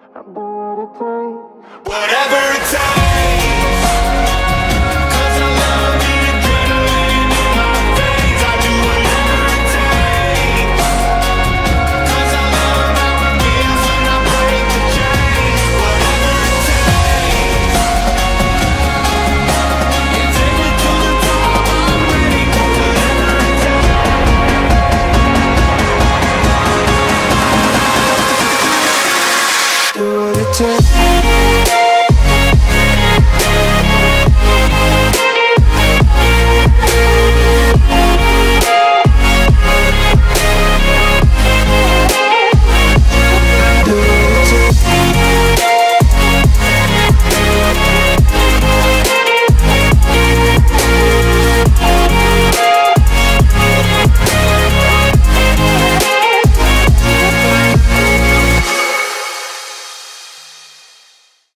Whatever it takes, 'cause I love the adrenaline in my veins. I do whatever it takes, 'cause I love how it feels when I break the chains. Whatever it takes, you take me to the top, I'm ready for whatever it takes. Do what it takes.